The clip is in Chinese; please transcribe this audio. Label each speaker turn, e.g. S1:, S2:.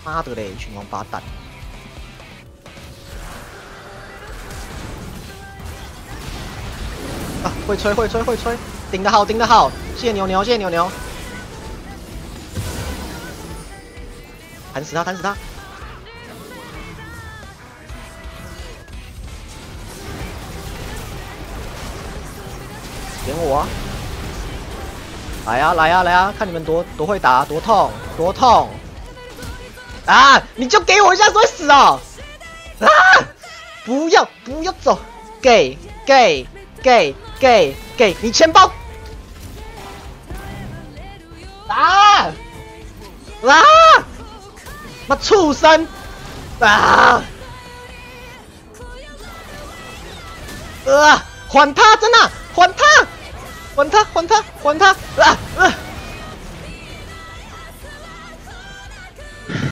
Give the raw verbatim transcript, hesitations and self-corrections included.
S1: 妈的嘞，一群王八蛋！啊，会吹会吹会吹，顶得好顶得好，谢谢牛牛谢谢牛牛，弹死他弹死他！点我啊！来呀、啊、来呀、啊、来呀、啊！看你们多多会打，多痛多痛！啊！你就给我一下会死哦！啊！不要不要走！给给给给给你钱包！啊！啊！妈畜生！啊！呃，还他真的还他！还他，还他，还他！啊啊！